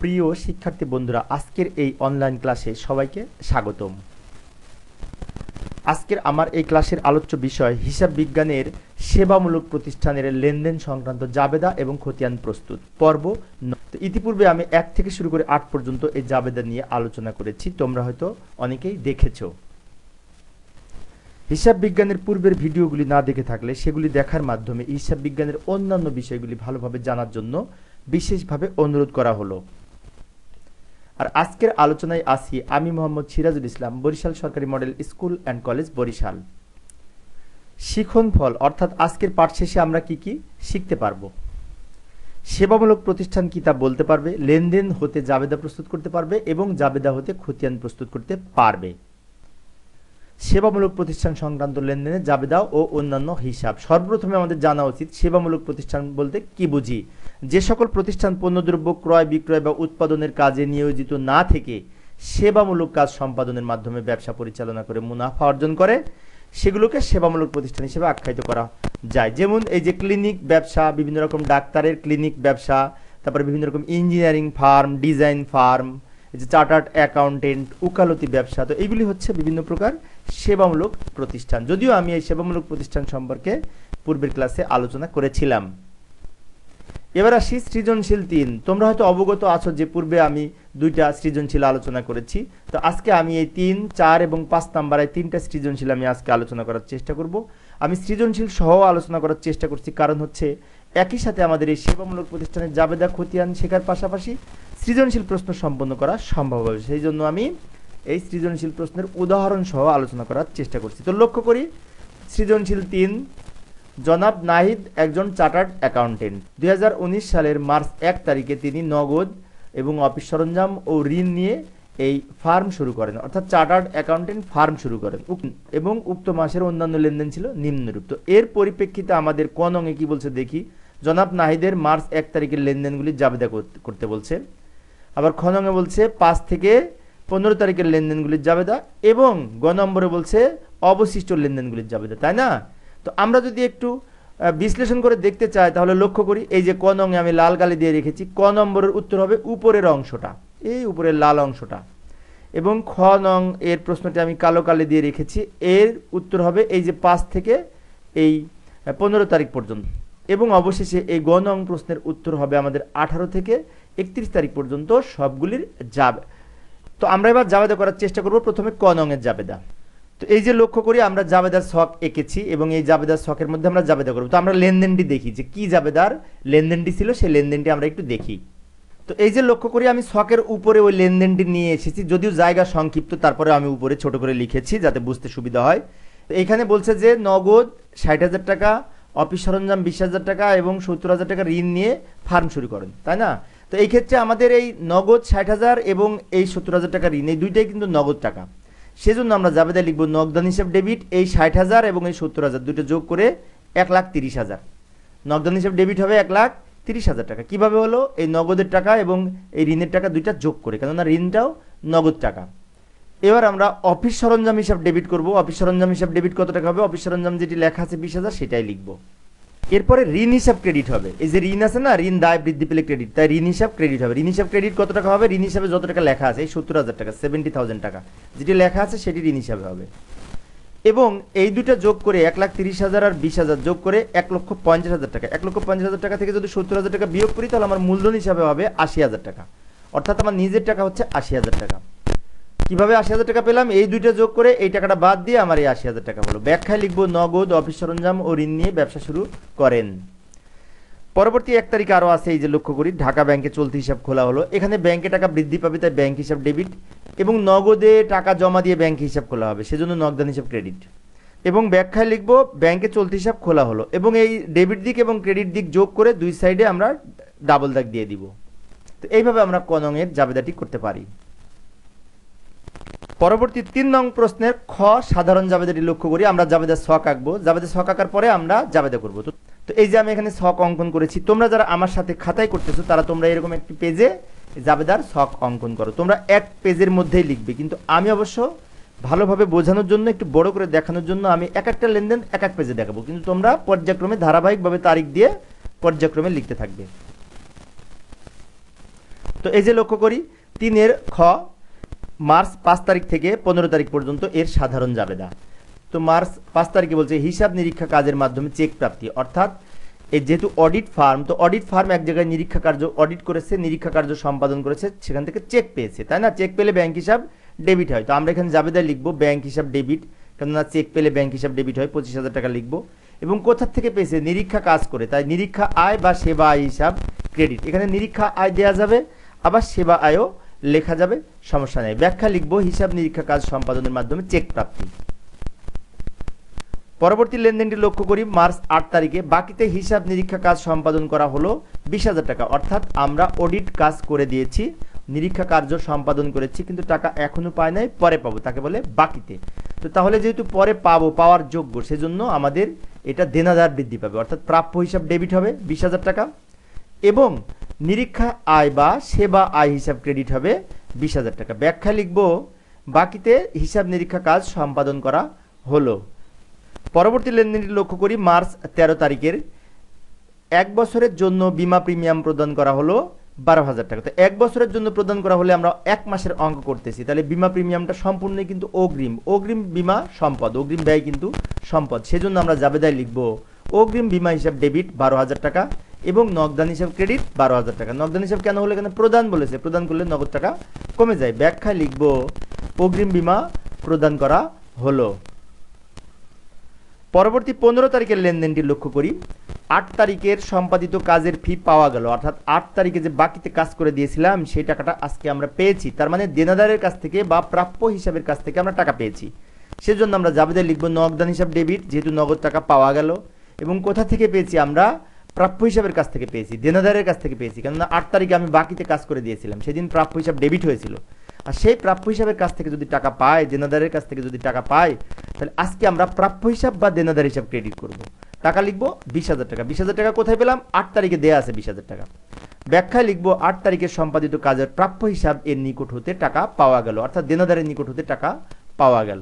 প্রিয় শিক্ষার্থী বন্ধুরা, আজকের এই অনলাইন ক্লাসে সবাইকে স্বাগতম। আজকের আমার এই ক্লাসের আলোচ্য বিষয় হিসাব বিজ্ঞানের সেবামূলক প্রতিষ্ঠানের লেনদেন সংক্রান্ত জাবেদা এবং খতিয়ান প্রস্তুত পর্ব। ইতিপূর্বে আমি 1 থেকে শুরু করে 8 পর্যন্ত এই জাবেদা নিয়ে আলোচনা করেছি, তোমরা হয়তো অনেকেই দেখেছো। হিসাব বিজ্ঞানের পূর্বের ভিডিওগুলি না দেখে থাকলে সেগুলি দেখার মাধ্যমে হিসাব বিজ্ঞানের অন্যান্য বিষয়গুলি ভালোভাবে জানার জন্য বিশেষভাবে অনুরোধ করা হলো। আর আজকের আলোচনায় আসি আমি মোহাম্মদ সিরাজুল ইসলাম, বরিশাল সরকারি model school and college, Barishal. শিখন ফল অর্থাৎ আজকের পাঠ শেষে আমরা কি কি শিখতে পারবো। সেবামূলক প্রতিষ্ঠান কি তা বলতে পারবে, লেনদেন হতে জাবেদা প্রস্তুত করতে পারবে এবং জাবেদা হতে খতিয়ান প্রস্তুত করতে পারবে। সেবামূলক প্রতিষ্ঠান সংক্রান্ত লেনদেনের জাবেদা ও অন্যান্য হিসাব। সর্বপ্রথমে আমাদের জানা উচিত সেবামূলক প্রতিষ্ঠান বলতে কি বুঝি। যে সকল প্রতিষ্ঠান পণ্যদ্রব্য ক্রয় বিক্রয় বা উৎপাদনের কাজে নিয়োজিত না থেকে সেবামূলক কাজ সম্পাদনের মাধ্যমে ব্যবসা পরিচালনা করে মুনাফা অর্জন করে, সেগুলোকে সেবামূলক প্রতিষ্ঠান হিসেবে আখ্যায়িত করা যায়। যেমন এই যে ক্লিনিক ব্যবসা, বিভিন্ন রকম ডাক্তারের ক্লিনিক ব্যবসা, তারপরে বিভিন্ন রকম ইঞ্জিনিয়ারিং ফার্ম, ডিজাইন ফার্ম, এই যে চার্টার্ড অ্যাকাউন্টেন্ট, উকালতি ব্যবসা, তো এইগুলি হচ্ছে বিভিন্ন প্রকার সেবামূলক প্রতিষ্ঠান। যদিও আমি এই সেবামূলক প্রতিষ্ঠান সম্পর্কে পূর্বের ক্লাসে আলোচনা করেছিলাম। এবার আসি সৃজনশীল 3। তোমরা হয়তো অবগত আছো যে পূর্বে আমি 2টা সৃজনশীল আলোচনা করেছি। তো আজকে আমি এই 3, 4 এবং 5 নাম্বারে 3টা সৃজনশীল আমি আজকে আলোচনা করার চেষ্টা করব। আমি সৃজনশীল সহ আলোচনা করার চেষ্টা করছি, কারণ হচ্ছে একই সাথে আমাদের এই সেবামূলক প্রতিষ্ঠানের জাবেদা খতিয়ান শেখার পাশাপাশি সৃজনশীল প্রশ্ন সম্পন্ন করা সম্ভব হবে। সেই জন্য আমি এই সৃজনশীল প্রশ্নের উদাহরণ সহ আলোচনা করার চেষ্টা করছি। তো লক্ষ্য করি সৃজনশীল 3, জনাব নাহিদ একজন চার্টার্ড অ্যাকাউন্টেন্ট। 2019 সালের মার্চ 1 তারিখে তিনি নগদ এবং অফিস সরঞ্জাম ও ঋণ নিয়ে এই ফার্ম শুরু করেন, অর্থাৎ চার্টার্ড অ্যাকাউন্টেন্ট ফার্ম শুরু করেন এবং উক্ত মাসের অন্যান্য লেনদেন ছিল নিম্নরূপ। তো এর পরিপ্রেক্ষিতে আমাদের ক নঙে কি বলছে দেখি। জনাব নাহিদের মার্চ 1 তারিখের লেনদেনগুলি জাবেদা করতে বলছে। আবার খ নঙে বলছে 5 থেকে 15 তারিখের লেনদেনগুলির জাবেদা এবং গ নম্বরে বলছে অবশিষ্ট লেনদেনগুলির জাবেদা, তাই না? তো আমরা যদি একটু বিশ্লেষণ করে দেখতে চাই তাহলে লক্ষ্য করি এই যে ক নঙে আমি লাল কালি দিয়ে রেখেছি, ক নম্বরের উত্তর হবে উপরের অংশটা, এই উপরের লাল অংশটা, এবং খ নং এর প্রশ্নটি আমি কালো কালি দিয়ে রেখেছি, এর উত্তর হবে এই যে 5 থেকে এই 15 তারিখ পর্যন্ত, এবং অবশেষে এই গ নং প্রশ্নের উত্তর হবে আমাদের 18 থেকে 31 তারিখ পর্যন্ত সবগুলির যাবে। তো আমরা এবার জাবেদা করার চেষ্টা করব। প্রথমে ক নং এর জাবেদা। তো এই যে লক্ষ্য করি আমরা জাবেদার ছক এঁকেছি এবং এই জাবেদার ছকের মধ্যে আমরা জাবেদা করব। তো আমরা লেনদেনটি দেখি যে কি জাবেদার লেনদেনটি ছিল, সেই লেনদেনটি আমরা একটু দেখি। তো এই যে লক্ষ্য করি আমি ছকের উপরে ওই লেনদেনটি নিয়ে এসেছি, যদিও জায়গা সংক্ষিপ্ত, তারপরে আমি উপরে ছোট করে লিখেছি যাতে বুঝতে সুবিধা হয়। তো এইখানে বলছে যে নগদ 60,000 টাকা, অফিস সরঞ্জাম 20,000 টাকা এবং 70,000 টাকা ঋণ নিয়ে ফার্ম শুরু করেন, তাই না? তো এই ক্ষেত্রে আমাদের এই নগদ 60,000 এবং এই 70,000 টাকা ঋণ, এই দুইটাই কিন্তু নগদ টাকা। সেজন্য আমরা জাবেদা লিখব নগদান হিসাব ডেবিট, এই 60,000 এবং এই 70,000 দুটো যোগ করে 1,30,000। নগদান হিসাব ডেবিট হবে 1,30,000 টাকা। কিভাবে হলো? এই নগদের টাকা এবং এই ঋণের টাকা দুইটা যোগ করে, কেননা ঋণটাও নগদ টাকা। এবার আমরা অফিস সরঞ্জাম হিসাব ডেবিট করব। অফিস সরঞ্জাম হিসাব ডেবিট কত টাকা হবে? অফিস সরঞ্জাম যেটি লেখা আছে 20,000, সেটাই লিখব। এরপরে ঋণ হিসাব ক্রেডিট হবে। এই যে ঋণ আছে না, ঋণ দায় বৃদ্ধি পেলে ক্রেডিট, তাই ঋণ হিসাব ক্রেডিট হবে। ঋণ হিসাব ক্রেডিট কত টাকা হবে? ঋণ হিসাবে যত টাকা লেখা আছে এই 70,000 টাকা, 70,000 টাকা যেটি লেখা আছে সেটি ঋণ হিসাবে হবে। এবং এই দুটা যোগ করে 1,30,000 আর 20,000 যোগ করে 1,50,000 টাকা। 1,50,000 টাকা থেকে যদি 70,000 টাকা বিয়োগ করি তাহলে আমার মূলধন হিসাবে হবে 80,000 টাকা, অর্থাৎ আমার নিজের টাকা হচ্ছে 80,000 টাকা। কিভাবে 80,000 টাকা পেলাম? এই দুইটা যোগ করে এই টাকাটা বাদ দিয়ে আমার এই 80,000 টাকা হলো। ব্যাখ্যায় লিখব নগদ অফিস সরঞ্জাম ও ঋণ নিয়ে ব্যবসা শুরু করেন। পরবর্তী 1 তারিখ আরও আছে, এই যে লক্ষ্য করি ঢাকা ব্যাংকে চলতি হিসাব খোলা হলো। এখানে ব্যাংকে টাকা বৃদ্ধি পাবে তাই ব্যাংক হিসাব ডেবিট, এবং নগদে টাকা জমা দিয়ে ব্যাংক হিসাব খোলা হবে, সেজন্য নগদান হিসাব ক্রেডিট। এবং ব্যাখ্যায় লিখব ব্যাংকে চলতি হিসাব খোলা হলো, এবং এই ডেবিট দিক এবং ক্রেডিট দিক যোগ করে দুই সাইডে আমরা ডাবল দাগ দিয়ে দিব। তো এইভাবে আমরা ক নং এর জাবেদাটি করতে পারি। পরবর্তী 3 নং প্রশ্নের খ সাধারণ জাবেদাটি লক্ষ্য করি। আমরা জাবেদার ছক আঁকবো, জাবেদার ছক আঁকার পরে আমরা জাবেদা করব। তো এই যে আমি এখানে ছক অঙ্কন করেছি, তোমরা যারা আমার সাথে খাতায় করতেছো তারা তোমরা এরকম একটি পেজে জাবেদার ছক অঙ্কন করো। তোমরা এক পেজের মধ্যেই লিখবে, কিন্তু আমি অবশ্য ভালোভাবে বোঝানোর জন্য, একটু বড় করে দেখানোর জন্য আমি এক একটা লেনদেন এক এক পেজে দেখাবো, কিন্তু তোমরা পর্যায়ক্রমে ধারাবাহিকভাবে তারিখ দিয়ে পর্যায়ক্রমে লিখতে থাকবে। তো এই যে লক্ষ্য করি 3 খ মার্চ 5 তারিখ থেকে 15 তারিখ পর্যন্ত এর সাধারণ জাবেদা। তো মার্চ 5 তারিখে বলছে হিসাব নিরীক্ষা কাজের মাধ্যমে চেক প্রাপ্তি, অর্থাৎ এই যেহেতু অডিট ফার্ম, তো অডিট ফার্ম এক জায়গায় নিরীক্ষা কার্য অডিট করেছে, নিরীক্ষা কার্য সম্পাদন করেছে, সেখান থেকে চেক পেয়েছে, তাই না? চেক পেলে ব্যাংক হিসাব ডেবিট হয়। তো আমরা এখানে জাবেদায় লিখবো ব্যাংক হিসাব ডেবিট, কেননা চেক পেলে ব্যাংক হিসাব ডেবিট হয়, 25,000 টাকা লিখবো। এবং কোথা থেকে পেয়েছে? নিরীক্ষা কাজ করে, তাই নিরীক্ষা আয় বা সেবা আয় হিসাব ক্রেডিট। এখানে নিরীক্ষা আয় দেওয়া যাবে, আবার সেবা আয়ও লেখা যাবে, সমস্যা নেই। ব্যাখ্যা লিখবো হিসাব নিরীক্ষা কাজ সম্পাদনের মাধ্যমে চেক প্রাপ্তি। পরবর্তী লেনদেনটি লক্ষ্য করি মার্চ 8 তারিখে বাকিতে হিসাব নিরীক্ষা কাজ সম্পাদন করা হলো 20,000 টাকা, অর্থাৎ আমরা অডিট কাজ করে দিয়েছি, নিরীক্ষা কার্য সম্পাদন করেছি, কিন্তু টাকা এখনো পাই নাই, পরে পাবো, তাকে বলে বাকিতে। তো তাহলে যেহেতু পরে পাবো, পাওয়ার যোগ্য, সেজন্য আমাদের এটা দেনাদার বৃদ্ধি পাবে, অর্থাৎ প্রাপ্য হিসাব ডেবিট হবে 20,000 টাকা, এবং নিরীক্ষা আয় বা সেবা আয় হিসাব ক্রেডিট হবে 20,000 টাকা। ব্যাখ্যা লিখবো বাকিতে হিসাব নিরীক্ষা কাজ সম্পাদন করা হলো। পরবর্তী লেনদেনটি লক্ষ্য করি মার্চ 13 তারিখের 1 বছরের জন্য বিমা প্রিমিয়াম প্রদান করা হলো 12,000 টাকা। তো 1 বছরের জন্য প্রদান করা হলে আমরা 1 মাসের অঙ্ক করতেছি, তাহলে বিমা প্রিমিয়ামটা সম্পূর্ণই কিন্তু অগ্রিম, অগ্রিম বিমা সম্পদ, অগ্রিম ব্যয় কিন্তু সম্পদ, সেজন্য আমরা জাবেদায় লিখব অগ্রিম বিমা হিসাব ডেবিট 12,000 টাকা এবং নগদান হিসাব ক্রেডিট 12,000 টাকা। নগদান হিসাব কেন হলো? এখানে প্রদান বলেছে, প্রদান করলে নগদ টাকা কমে যায়। ব্যাখ্যায় লিখব অগ্রিম বিমা প্রদান করা হলো। পরবর্তী 15 তারিখের লেনদেনটি লক্ষ্য করি 8 তারিখের সম্পাদিত কাজের ফি পাওয়া গেল, অর্থাৎ 8 তারিখে যে বাকিতে কাজ করে দিয়েছিলাম সেই টাকাটা আজকে আমরা পেয়েছি, তার মানে দেনাদারের কাছ থেকে বা প্রাপ্য হিসাবের কাছ থেকে আমরা টাকা পেয়েছি, সেজন্য আমরা জাবেদায় লিখব নগদান হিসাব ডেবিট, যেহেতু নগদ টাকা পাওয়া গেল। এবং কোথা থেকে পেয়েছি? আমরা প্রাপ্য হিসাবের কাছ থেকে পেয়েছি, দেনাদারের কাছ থেকে পেয়েছি, কেননা 8 তারিখে আমি বাকিতে কাজ করে দিয়েছিলাম, সেদিন প্রাপ্য হিসাব ডেবিট হয়েছিল। আর সেই প্রাপ্য হিসাবের কাছ থেকে যদি টাকা পায়, দেনাদারের কাছ থেকে যদি টাকা পায়, তাহলে আজকে আমরা প্রাপ্য হিসাব বা দেনাদার হিসাব ক্রেডিট করব। টাকা লিখবো 20,000 টাকা। 20,000 টাকা কোথায় পেলাম? 8 তারিখে দেয়া আছে 20,000 টাকা। ব্যাখ্যায় লিখবো 8 তারিখের সম্পাদিত কাজের প্রাপ্য হিসাব এর নিকট হতে টাকা পাওয়া গেল, অর্থাৎ দেনাদারের নিকট হতে টাকা পাওয়া গেল।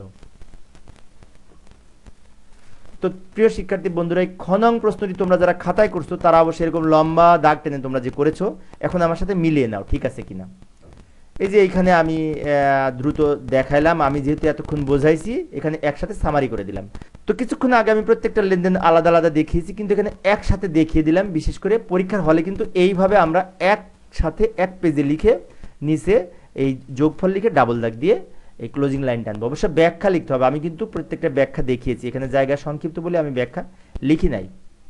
তো প্রিয় শিক্ষার্থী বন্ধুরা, এই খ নং প্রশ্নটি তোমরা যারা খাতায় করছো তারা অবশ্যই এরকম লম্বা দাগ টেনে তোমরা যে করেছো এখন আমার সাথে মিলিয়ে নাও, ঠিক আছে কিনা। এই যে এখানে আমি দ্রুত দেখাইলাম, আমি যেহেতু এতক্ষণ বোঝাইছি এখানে একসাথে সামারি করে দিলাম। তো কিছুক্ষণ আগে আমি প্রত্যেকটা লেনদেন আলাদা আলাদা দেখিয়েছি, কিন্তু এখানে একসাথে দেখিয়ে দিলাম। বিশেষ করে পরীক্ষার হলে কিন্তু এইভাবে আমরা একসাথে এক পেজে লিখে নিচে এই যোগফল লিখে ডাবল দাগ দিয়ে এই ক্লোজিং লাইন টানবো। অবশ্য ব্যাখ্যা লিখতে হবে, আমি কিন্তু প্রত্যেকটা ব্যাখ্যা দেখিয়েছি, এখানে জায়গা সংক্ষিপ্ত বলে আমি ব্যাখ্যা লিখি নাই।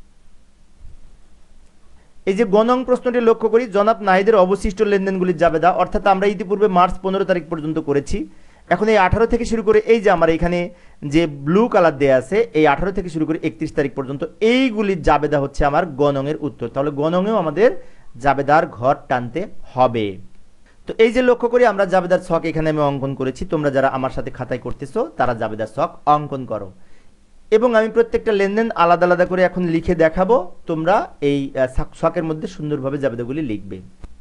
এই যে গ নং প্রশ্নটি লক্ষ্য করি জনাব নাহিদের অবশিষ্ট লেনদেনগুলির জাবেদা, অর্থাৎ আমরা ইতিপূর্বে মার্চ 15 তারিখ পর্যন্ত করেছি। এখন এই 18 থেকে শুরু করে এই যে আমার এখানে যে ব্লু কালার দেয়া আছে, এই 18 থেকে শুরু করে 31 তারিখ পর্যন্ত এইগুলির জাবেদা হচ্ছে আমার গ নং এর উত্তর। তাহলে গ নং এও আমাদের জাবেদার ঘর টানতে হবে। তো এই যে লক্ষ্য করি আমরা জাবেদার ছক এখানে আমি অঙ্কন করেছি, তোমরা যারা আমার সাথে খাতায় করতেছো তারা জাবেদার ছক অঙ্কন করো। এবং আমি প্রত্যেকটা লেনদেন আলাদা আলাদা করে এখন লিখে দেখাবো, তোমরা এই ছকের মধ্যে সুন্দরভাবে জাবেদাগুলি লিখবে।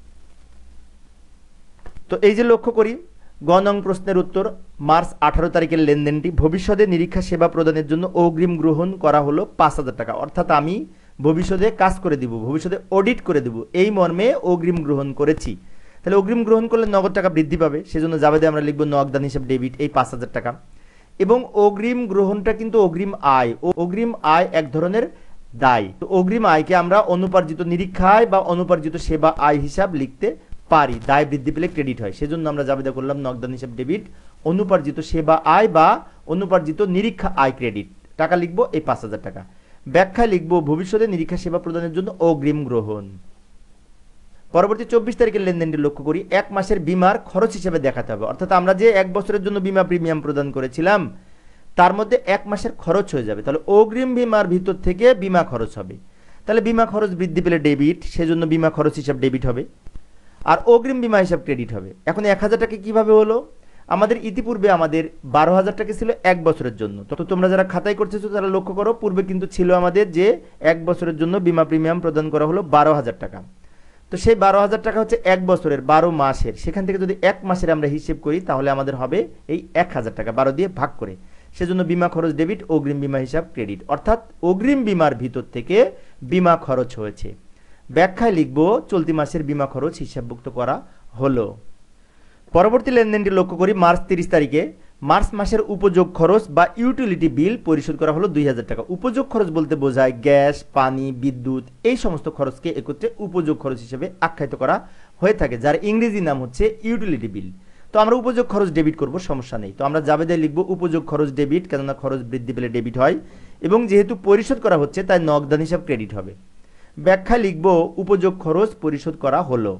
তো এই যে লক্ষ্য করি গ নং প্রশ্নের উত্তর মার্চ 18 তারিখের লেনদেনটি ভবিষ্যতে নিরীক্ষা সেবা প্রদানের জন্য অগ্রিম গ্রহণ করা হলো 5,000 টাকা, অর্থাৎ আমি ভবিষ্যতে কাজ করে দিব, ভবিষ্যতে অডিট করে দিব, এই মর্মে অগ্রিম গ্রহণ করেছি। তাহলে অগ্রিম গ্রহণ করলে নগদ টাকা বৃদ্ধি পাবে, সেজন্য জাবেদে আমরা লিখব নগদান হিসাব ডেবিট এই 5,000 টাকা। এবং অগ্রিম গ্রহণটা কিন্তু অগ্রিম আয়, ও অগ্রিম আয় এক ধরনের দায়। তো অগ্রিম আয়কে আমরা অনুপার্জিত নিরীক্ষা আয় বা অনুপার্জিত সেবা আয় হিসাব লিখতে পারি, দায় বৃদ্ধি পেলে ক্রেডিট হয়, সেজন্য আমরা জাবেদা করলাম নগদান হিসাব ডেবিট অনুপার্জিত সেবা আয় বা অনুপার্জিত নিরীক্ষা আয় ক্রেডিট। টাকা লিখবো এই 5,000 টাকা। ব্যাখ্যা লিখবো ভবিষ্যতে নিরীক্ষা সেবা প্রদানের জন্য অগ্রিম গ্রহণ। পরবর্তী 24 তারিখের লেনদেনটি লক্ষ্য করি 1 মাসের বিমার খরচ হিসেবে দেখাতে হবে, অর্থাৎ আমরা যে 1 বছরের জন্য বিমা প্রিমিয়াম প্রদান করেছিলাম তার মধ্যে 1 মাসের খরচ হয়ে যাবে, তাহলে অগ্রিম বিমার ভিতর থেকে বিমা খরচ হবে। তাহলে বিমা খরচ বৃদ্ধি পেলে ডেবিট, সেজন্য বিমা খরচ হিসাব ডেবিট হবে, আর অগ্রিম বিমা হিসাব ক্রেডিট হবে। এখন 1,000 টাকা কিভাবে হলো? আমাদের ইতিপূর্বে আমাদের 12,000 টাকা ছিল 1 বছরের জন্য। তো তোমরা যারা খাতায় করতেছো তারা লক্ষ্য করো, পূর্বে কিন্তু ছিল আমাদের যে 1 বছরের জন্য বিমা প্রিমিয়াম প্রদান করা হলো 12,000 টাকা। তো সেই 12,000 টাকা হচ্ছে 1 বছরের 12 মাসের, সেখান থেকে যদি 1 মাসের আমরা হিসেব করি তাহলে আমাদের হবে এই 1,000 টাকা 12 দিয়ে ভাগ করে, সেজন্য বিমা খরচ ডেবিট, অগ্রিম বিমা হিসাব ক্রেডিট, অর্থাৎ অগ্রিম বিমার ভিতর থেকে বিমা খরচ হয়েছে। ব্যাখ্যায় লিখব চলতি মাসের বীমা খরচ হিসাবভুক্ত করা হলো। পরবর্তী লেনদেনটি লক্ষ্য করি মার্চ 30 তারিখে মার্চ মাসের উপযোগ খরচ বা ইউটিলিটি বিল পরিশোধ করা হলো 2000 টাকা। উপযোগ খরচ বলতে বোঝায় গ্যাস, পানি, বিদ্যুৎ এই সমস্ত খরচকে একত্রে উপযোগ খরচ হিসেবে আখ্যায়িত করা হয়ে থাকে, যার ইংরেজি নাম হচ্ছে ইউটিলিটি বিল। তো আমরা উপযোগ খরচ ডেবিট করব, সমস্যা নেই। তো আমরা জাবেদায় লিখব উপযোগ খরচ ডেবিট, কেননা খরচ বৃদ্ধি পেলে ডেবিট হয় এবং যেহেতু পরিশোধ করা হচ্ছে তাই নগদান হিসাব ক্রেডিট হবে। ব্যাখ্যায় লিখব উপযোগ খরচ পরিশোধ করা হলো।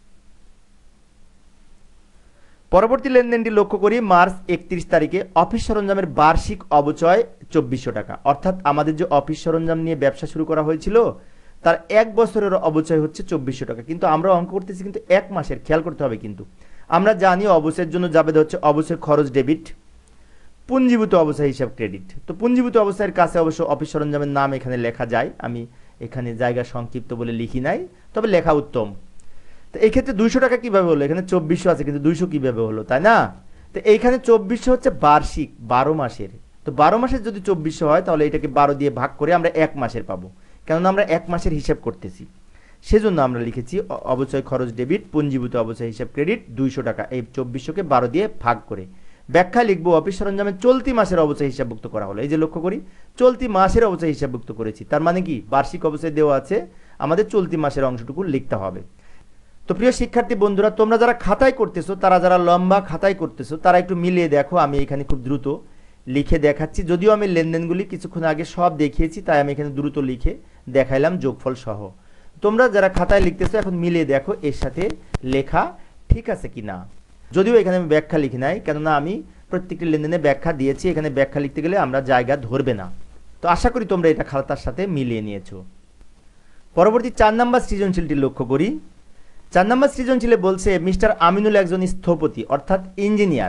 পরবর্তী লেনদেনটি লক্ষ্য করি মার্চ 31 তারিখে অফিস সরঞ্জামের বার্ষিক অবচয় 2400 টাকা। অর্থাৎ আমাদের যে অফিস সরঞ্জাম নিয়ে ব্যবসা শুরু করা হয়েছিল তার 1 বছরের অবচয় হচ্ছে 2400 টাকা, কিন্তু আমরা অঙ্ক করতেছি কিন্তু 1 মাসের, খেয়াল করতে হবে। কিন্তু আমরা জানি অবচয়ের জন্য জাবেদা হচ্ছে অবচয় খরচ ডেবিট, পুঞ্জীভূত অবচয় হিসাব ক্রেডিট। তো পুঞ্জীভূত অবস্থার কাছে অবশ্য অফিস সরঞ্জামের নাম এখানে লেখা যায়, আমি এখানে জায়গা সংক্ষিপ্ত বলে লিখি নাই, তবে লেখা উত্তম। তো এই ক্ষেত্রে 200 টাকা কিভাবে হলো? এখানে 2400 আছে কিন্তু 200 কিভাবে হলো, তাই না? তো এইখানে 2400 হচ্ছে বার্ষিক 12 মাসের। তো 12 মাসের যদি 2400 হয় তাহলে এটাকে 12 দিয়ে ভাগ করে আমরা 1 মাসের পাবো, কেননা আমরা 1 মাসের হিসাব করতেছি। সেজন্য আমরা লিখেছি অবচয় খরচ ডেবিট, পুঞ্জীভূত অবচয় হিসাব ক্রেডিট 200 টাকা, এই 2400কে 12 দিয়ে ভাগ করে। ব্যাখ্যা লিখবো অফিস সরঞ্জামের চলতি মাসের অবচয় হিসাবভুক্ত করা হলো। এই যে লক্ষ্য করি চলতি মাসের অবচয় হিসাবভুক্ত করেছি, তার মানে কি বার্ষিক অবচয় দেওয়া আছে, আমাদের চলতি মাসের অংশটুকু লিখতে হবে। তো প্রিয় শিক্ষার্থী বন্ধুরা, তোমরা যারা খাতায় করতেছো, তারা যারা লম্বা খাতায় করতেছো, তারা একটু মিলিয়ে দেখো। আমি এখানে খুব দ্রুত লিখে দেখাচ্ছি, যদিও আমি লেনদেনগুলি কিছুক্ষণ আগে সব দেখিয়েছি, তাই আমি এখানে দ্রুত লিখে দেখাইলাম যোগফল সহ। তোমরা যারা খাতায় লিখতেছো এখন মিলিয়ে দেখো এর সাথে লেখা ঠিক আছে কিনা। যদিও এখানে আমি ব্যাখ্যা লিখি নাই, কেননা আমি প্রত্যেকটি লেনদেনে ব্যাখ্যা দিয়েছি, এখানে ব্যাখ্যা লিখতে গেলে আমরা জায়গা ধরবে না। তো আশা করি তোমরা এটা খাতার সাথে মিলিয়ে নিয়েছো। পরবর্তী 4 নম্বর সৃজনশীলটি লক্ষ্য করি। 4 নম্বর সৃজনশীলে বলছে মিস্টার আমিনুল একজন স্থপতি অর্থাৎ ইঞ্জিনিয়ার।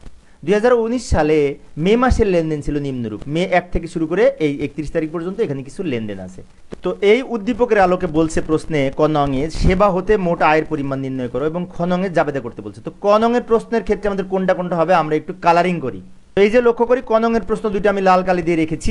2019 সালে মে মাসের লেনদেন ছিল নিম্নরূপ। মে 1 থেকে শুরু করে এই 31 তারিখ পর্যন্ত এখানে কিছু লেনদেন আছে। তো এই উদ্দীপকের আলোকে বলছে প্রশ্নে ক নংয়ে সেবা হতে মোট আয়ের পরিমাণ নির্ণয় করো এবং খ নংয়ে জাবেদা করতে বলছে। তো ক নংয়ের প্রশ্নের ক্ষেত্রে আমাদের কোনটা কোনটা হবে আমরা একটু কালারিং করি। তো এই যে লক্ষ্য করি ক নংয়ের প্রশ্ন দুইটা আমি লাল কালি দিয়ে রেখেছি।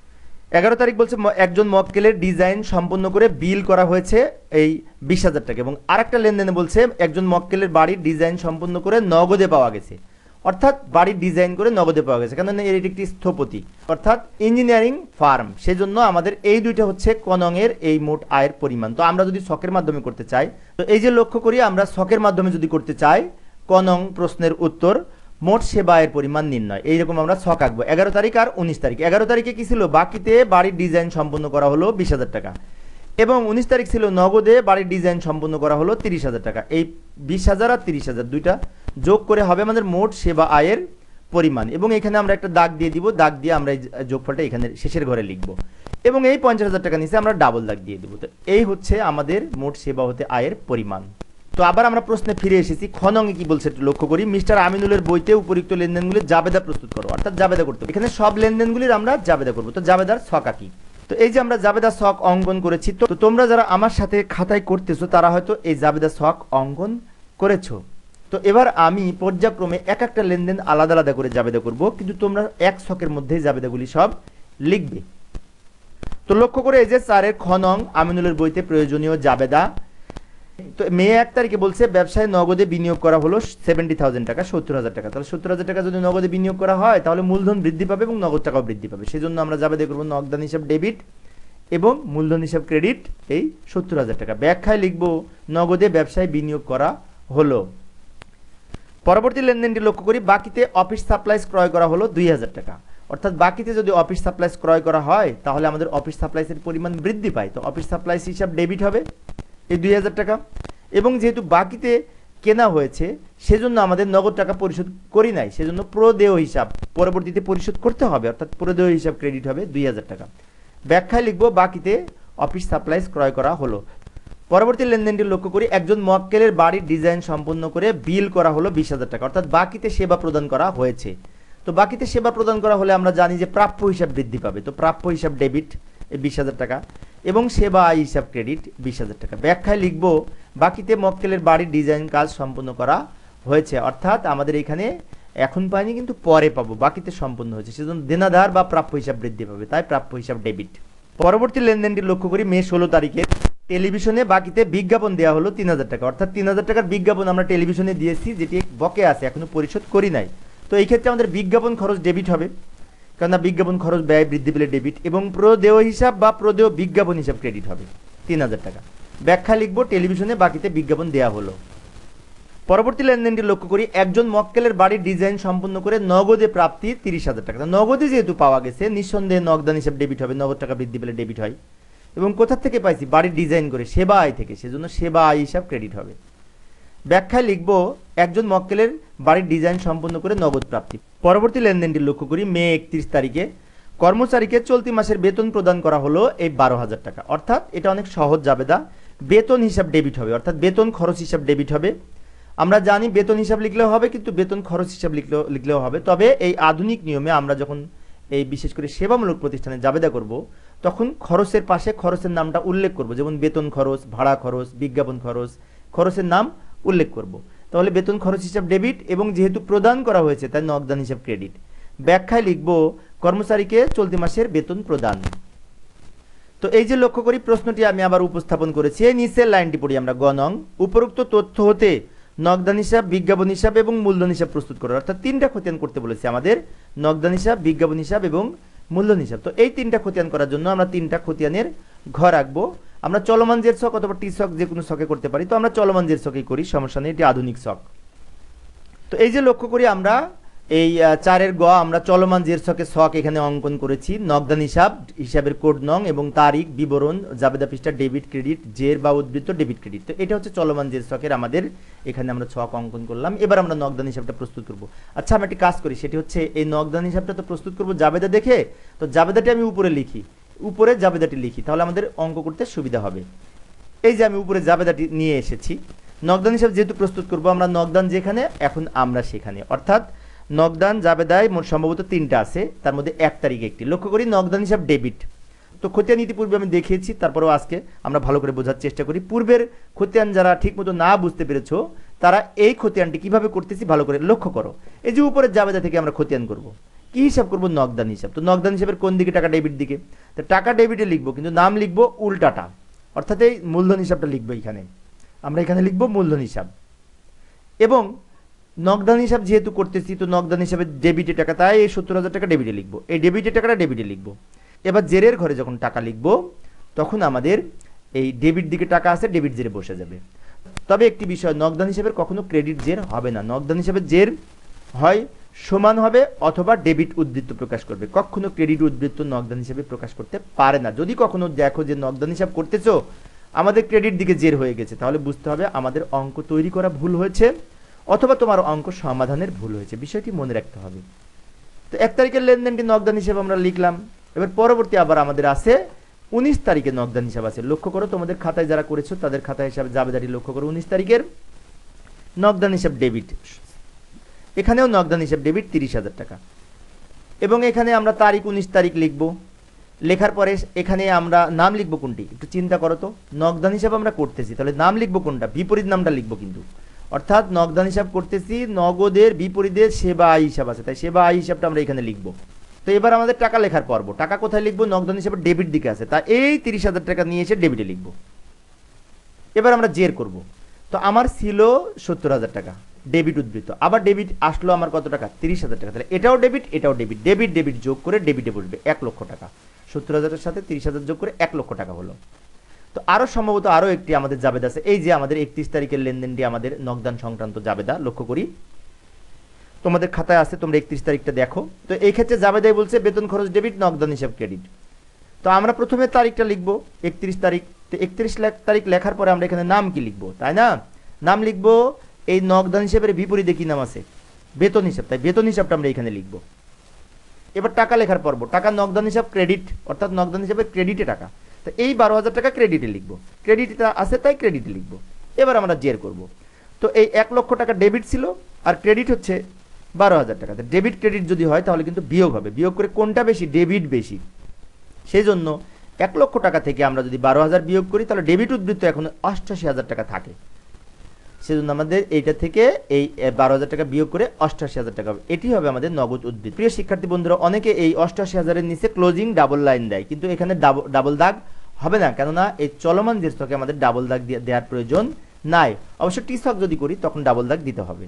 11 তারিখ বলছে একজন মক্কেলের ডিজাইন সম্পন্ন করে বিল করা হয়েছে এই 20,000 টাকা, এবং আরেকটা লেনদেনে বলছে একজন মক্কেলের বাড়ির ডিজাইন সম্পন্ন করে নগদে পাওয়া গেছে, অর্থাৎ বাড়ির ডিজাইন করে নগদে পাওয়া গেছে, কারণ এর একটি স্থপতি অর্থাৎ ইঞ্জিনিয়ারিং ফার্ম। সেজন্য আমাদের এই দুইটা হচ্ছে ক নংয়ের এই মোট আয়ের পরিমাণ। তো আমরা যদি ছকের মাধ্যমে করতে চাই, তো এই যে লক্ষ্য করি আমরা ছকের মাধ্যমে যদি করতে চাই ক নং প্রশ্নের উত্তর মোট সেবা আয়ের পরিমাণ নির্ণয়, এইরকম আমরা ছক আঁকবো। 11 তারিখ আর 19 তারিখ। 11 তারিখে কি ছিল? বাকিতে বাড়ির ডিজাইন সম্পন্ন করা হলো 20,000 টাকা, এবং 19 তারিখ ছিল নগদে বাড়ির ডিজাইন সম্পন্ন করা হলো 30,000 টাকা। এই 20,000 আর 30,000 দুইটা যোগ করে হবে আমাদের মোট সেবা আয়ের পরিমাণ, এবং এখানে আমরা একটা দাগ দিয়ে দিব, দাগ দিয়ে আমরা এই যোগফলটা এখানে শেষের ঘরে লিখবো, এবং এই 50,000 টাকা নিচে আমরা ডাবল দাগ দিয়ে দিব। তো এই হচ্ছে আমাদের মোট সেবা হতে আয়ের পরিমাণ। তো আবার আমরা প্রশ্নে ফিরে এসেছি। খ নংয়ে কি বলছে একটু লক্ষ্য করি। মিস্টার আমিনুলের বইতে উপরিক্ত লেনদেনগুলির জাবেদা প্রস্তুত করো, অর্থাৎ জাবেদা করতে হবে। এখানে সব লেনদেনগুলির আমরা জাবেদা করব। তো জাবেদার ছক আঁকি। তো এই যে আমরা জাবেদা ছক অঙ্কন করেছি, তো তোমরা যারা আমার সাথে খাতায় করতেছো তারা হয়তো এই জাবেদা ছক অঙ্কন করেছো। তো এবার আমি পর্যায়ক্রমে এক একটা লেনদেন আলাদা আলাদা করে জাবেদা করব, কিন্তু তোমরা এক ছকের মধ্যেই জাবেদাগুলি সব লিখবে। তো লক্ষ্য করে এই যে 4 খ নং আমিনুলের বইতে প্রয়োজনীয় জাবেদা। তো মে 1 তারিখে বলছে ব্যবসায় নগদে বিনিয়োগ করা হলো 70,000 টাকা, 70,000 টাকা। তাহলে 70,000 টাকা যদি নগদে বিনিয়োগ করা হয় তাহলে মূলধন বৃদ্ধি পাবে এবং নগদ টাকাও বৃদ্ধি পাবে। সেজন্য আমরা জাবেদা করব নগদান হিসাব ডেবিট এবং মূলধন হিসাব ক্রেডিট এই 70,000 টাকা। ব্যাখ্যায় লিখব নগদে ব্যবসায় বিনিয়োগ করা হলো। পরবর্তী লেনদেনটি লক্ষ্য করি। বাকিতে অফিস সাপ্লাইজ ক্রয় করা হলো 2,000 টাকা, অর্থাৎ বাকিতে যদি অফিস সাপ্লাইজ ক্রয় করা হয় তাহলে আমাদের অফিস সাপ্লাইজের পরিমাণ বৃদ্ধি পায়। তো অফিস সাপ্লাইজ হিসাব ডেবিট হবে এই 2,000 টাকা, এবং যেহেতু বাকিতে কেনা হয়েছে সেজন্য আমাদের নগদ টাকা পরিশোধ করি নাই, সেজন্য প্রদেয় হিসাব পরবর্তীতে পরিশোধ করতে হবে, অর্থাৎ প্রদেয় হিসাব ক্রেডিট হবে 2,000 টাকা। ব্যাখ্যায় লিখব বাকিতে অফিস সাপ্লাইজ ক্রয় করা হলো। পরবর্তী লেনদেনটি লক্ষ্য করি। একজন মক্কেলের বাড়ির ডিজাইন সম্পন্ন করে বিল করা হলো 20,000 টাকা, অর্থাৎ বাকিতে সেবা প্রদান করা হয়েছে। তো বাকিতে সেবা প্রদান করা হলে আমরা জানি যে প্রাপ্য হিসাব বৃদ্ধি পাবে। তো প্রাপ্য হিসাব ডেবিট এই 20,000 টাকা এবং সেবা আয় হিসাব ক্রেডিট 20,000 টাকা। ব্যাখ্যায় লিখব বাকিতে মক্কেলের বাড়ির ডিজাইন কাজ সম্পন্ন করা হয়েছে, অর্থাৎ আমাদের এখানে এখন পাইনি কিন্তু পরে পাবো, বাকিতে সম্পন্ন হয়েছে, সেজন্য দেনাদার বা প্রাপ্য হিসাব বৃদ্ধি পাবে, তাই প্রাপ্য হিসাব ডেবিট। পরবর্তী লেনদেনটি লক্ষ্য করি মে 16 তারিখে টেলিভিশনে বাকিতে বিজ্ঞাপন দেওয়া হলো 3000 টাকা, অর্থাৎ 3000 টাকার বিজ্ঞাপন আমরা টেলিভিশনে দিয়েছি, যেটি বকে আছে, এখনো পরিশোধ করি নাই। তো এই ক্ষেত্রে আমাদের বিজ্ঞাপন খরচ ডেবিট হবে, কেননা বিজ্ঞাপন খরচ ব্যয় বৃদ্ধি পেলে ডেবিট, এবং প্রদেয় হিসাব বা প্রদেয় বিজ্ঞাপন হিসাব ক্রেডিট হবে 3000 টাকা। ব্যাখ্যা লিখবো টেলিভিশনে বাকিতে বিজ্ঞাপন দেওয়া হলো। পরবর্তী লেনদেনটি লক্ষ্য করি, একজন মক্কেলের বাড়ির ডিজাইন সম্পূর্ণ করে নগদে প্রাপ্তি 30,000 টাকা। নগদে যেহেতু পাওয়া গেছে, নিঃসন্দেহে নগদান হিসাব ডেবিট হবে, নগদ টাকা বৃদ্ধি পেলে ডেবিট হয়। এবং কোথা থেকে পাইছি? বাড়ির ডিজাইন করে, সেবা আয় থেকে, সেজন্য সেবা আয় হিসাব ক্রেডিট হবে। ব্যাখ্যায় লিখব, একজন মক্কেলের বাড়ির ডিজাইন সম্পন্ন করে নগদ প্রাপ্তি। পরবর্তী লেনদেনটি লক্ষ্য করি, মে 31 তারিখে কর্মচারীকে চলতি মাসের বেতন প্রদান করা হলো এই 12,000 টাকা। অর্থাৎ এটা অনেক সহজ জাবেদা, বেতন হিসাব ডেবিট হবে, অর্থাৎ বেতন খরচ হিসাব ডেবিট হবে। আমরা জানি বেতন হিসাব লিখলেও হবে, কিন্তু বেতন খরচ হিসাব লিখলেও হবে। তবে এই আধুনিক নিয়মে আমরা যখন এই বিশেষ করে সেবামূলক প্রতিষ্ঠানে জাবেদা করব, তখন খরচের পাশে খরচের নামটা উল্লেখ করব, যেমন বেতন খরচ, ভাড়া খরচ, বিজ্ঞাপন খরচ, খরচের নাম উল্লেখ করব। তাহলে বেতন খরচ হিসাব ডেবিট, এবং যেহেতু প্রদান করা হয়েছে তাই নগদান হিসাব ক্রেডিট। ব্যাখ্যায় লিখব, কর্মচারীকে চলতি মাসের বেতন প্রদান। তো এই যে লক্ষ্য করি, প্রশ্নটি আমি আবার উপস্থাপন করেছি, এই নিচের লাইনটি পড়ি আমরা। গ নং, উপরোক্ত তথ্য হতে নগদান হিসাব, বিজ্ঞাপন হিসাব এবং মূলধন হিসাব প্রস্তুত করা। অর্থাৎ 3টা খতিয়ান করতে বলেছে আমাদের, নগদান হিসাব, বিজ্ঞাপন হিসাব এবং মূলধন হিসাব। তো এই 3টা খতিয়ান করার জন্য আমরা 3টা খতিয়ানের ঘর রাখবো। আমরা চলমান জের ছক অথবা টি ছক যে কোনো ছকে করতে পারি। তো আমরা চলমান জের ছকেই করি, সমস্যা নেই, এটি আধুনিক ছক। তো এই যে লক্ষ্য করি, আমরা এই 4-এর গ আমরা চলমান জের ছকে ছক এখানে অঙ্কন করেছি। নগদান হিসাব, হিসাবের কোড নং এবং তারিখ, বিবরণ, জাবেদা পৃষ্ঠা, ডেবিট ক্রেডিট, জের বা উদ্বৃত্ত, ডেবিট ক্রেডিট। তো এটা হচ্ছে চলমান জের ছকের আমাদের এখানে আমরা ছক অঙ্কন করলাম। এবার আমরা নগদান হিসাবটা প্রস্তুত করব। আচ্ছা, আমি একটি কাজ করি, সেটি হচ্ছে এই নগদান হিসাবটা তো প্রস্তুত করব জাবেদা দেখে। তো জাবেদাটি আমি উপরে লিখি, উপরে জাবেদাটি লিখি, তাহলে আমাদের অঙ্ক করতে সুবিধা হবে। এই যে আমি উপরে জাবেদাটি নিয়ে এসেছি। নগদান হিসাব যেহেতু প্রস্তুত করব, আমরা নগদান যেখানে, এখন আমরা সেখানে, অর্থাৎ নগদান জাবেদায় মোট সম্ভবত 3টা আছে, তার মধ্যে 1 তারিখে একটি। লক্ষ্য করি নগদান হিসাব ডেবিট। তো খতিয়ান ইতিপূর্বে আমি দেখিয়েছি, তারপরেও আজকে আমরা ভালো করে বোঝার চেষ্টা করি। পূর্বের খতিয়ান যারা ঠিকমতো না বুঝতে পেরেছো, তারা এই খতিয়ানটি কিভাবে করতেছি ভালো করে লক্ষ্য করো। এই যে উপরের জাবেদা থেকে আমরা খতিয়ান করব, কি হিসাব করব? নগদান হিসাব। তো নগদান হিসাবের কোন দিকে? টাকা ডেবিট দিকে। তো টাকা ডেবিটে লিখবো, কিন্তু নাম লিখবো উল্টাটা, অর্থাৎ এই মূলধন হিসাবটা লিখবো এখানে। আমরা এখানে লিখবো মূলধন হিসাব। এবং নগদান হিসাব যেহেতু করতেছি, তো নগদান হিসাবে ডেবিটে টাকা, তাই এই 70,000 টাকা ডেবিটে লিখবো, এই ডেবিটে টাকাটা ডেবিটে লিখবো। এবার জেরের ঘরে যখন টাকা লিখবো, তখন আমাদের এই ডেবিট দিকে টাকা আছে, ডেবিট জেরে বসে যাবে। তবে একটি বিষয়, নগদান হিসাবের কখনো ক্রেডিট জের হবে না। নগদান হিসাবের জের হয় সমান হবে অথবা ডেবিট উদ্বৃত্ত প্রকাশ করবে, কখনো ক্রেডিট উদ্বৃত্ত নগদান হিসাবে প্রকাশ করতে পারে না। যদি কখনো দেখো যে নগদান হিসাব করতেছো, আমাদের ক্রেডিট দিকে জের হয়ে গেছে, তাহলে বুঝতে হবে আমাদের অঙ্ক তৈরি করা ভুল হয়েছে, অথবা তোমার অঙ্ক সমাধানের ভুল হয়েছে, বিষয়টি মনে রাখতে হবে। তো 1 তারিখের লেনদেনটি নগদান হিসেবে আমরা লিখলাম। এবার পরবর্তী আবার আমাদের আছে 19 তারিখে নগদান হিসাব আছে। লক্ষ্য করো, তোমাদের খাতায় যারা করেছো তাদের খাতায় হিসাবে জাবেদাটি লক্ষ্য করো। 19 তারিখের নগদান হিসাব ডেবিট, এখানেও নগদান হিসাব ডেবিট 30,000 টাকা। এবং এখানে আমরা তারিখ 19 তারিখ লিখব। লেখার পরে এখানে আমরা নাম লিখবো কোনটি, একটু চিন্তা করো তো। নগদান হিসাব আমরা করতেছি, তাহলে নাম লিখবো কোনটা? বিপরীত নামটা লিখবো কিন্তু, অর্থাৎ নগদান হিসাব করতেছি, নগদের বিপরীতে সেবা আয় হিসাব আছে, তাই সেবা আয় হিসাবটা আমরা এখানে লিখবো। তো এবার আমাদের টাকা লেখার পর্ব। টাকা কোথায় লিখবো? নগদান হিসাবে ডেবিট দিকে আছে, তা এই 30,000 টাকা নিয়ে এসে ডেবিটে লিখবো। এবার আমরা জের করব। তো আমার ছিল 70,000 টাকা ডেবিট উদ্বৃত্ত, আবার ডেবিট আসলো আমার কত টাকা? 30,000 টাকা। তাহলে এটাও ডেবিট, এটাও ডেবিট, ডেবিট ডেবিট যোগ করে ডেবিটে বসবে 1 লক্ষ টাকা। 70,000-এর সাথে 30,000 যোগ করে 1 লক্ষ টাকা হলো। তো আরো সম্ভবত আরো একটি আমাদের জাবেদা আছে, এই যে আমাদের 31 তারিখের লেনদেনটি আমাদের নগদান সংক্রান্ত জাবেদা। লক্ষ্য করি তোমাদের খাতায় আছে, তোমরা 31 তারিখটা দেখো। তো এই ক্ষেত্রে জাবেদাই বলছে বেতন খরচ ডেবিট, নগদান হিসাব ক্রেডিট। তো আমরা প্রথমে তারিখটা লিখবো 31 তারিখ। তো 31 তারিখ লেখার পরে আমরা এখানে নাম কি লিখবো, তাই না? নাম লিখবো এই নগদান হিসাবের বিপরীতে কি নাম আছে? বেতন হিসাব, তাই বেতন হিসাবটা আমরা এখানে লিখবো। এবার টাকা লেখার পর্ব। টাকা নগদান হিসাব ক্রেডিট, অর্থাৎ নগদান হিসাবে ক্রেডিটে টাকা, তো এই 12,000 টাকা ক্রেডিটে লিখবো, ক্রেডিটটা আছে তাই ক্রেডিটে লিখবো। এবার আমরা জের করব। তো এই 1 লক্ষ টাকা ডেবিট ছিল আর ক্রেডিট হচ্ছে 12,000 টাকা। ডেবিট ক্রেডিট যদি হয় তাহলে কিন্তু বিয়োগ হবে, বিয়োগ করে কোনটা বেশি? ডেবিট বেশি। সেই জন্য 1 লক্ষ টাকা থেকে আমরা যদি 12,000 বিয়োগ করি, তাহলে ডেবিট উদ্বৃত্ত এখন 88,000 টাকা থাকে। সেজন্য আমাদের এইটা থেকে এই 12,000 টাকা বিয়োগ করে 88,000 টাকা হবে, এটি হবে আমাদের নগদ উদ্বৃত্ত। প্রিয় শিক্ষার্থী বন্ধুরা, অনেকে এই 88,000-এর নিচে ক্লোজিং ডাবল লাইন দেয়, কিন্তু এখানে ডাবল দাগ হবে না, কেননা এই চলমান যে স্টকে আমাদের ডাবল দাগ দেওয়ার প্রয়োজন নাই। অবশ্য টি স্টক যদি করি তখন ডাবল দাগ দিতে হবে।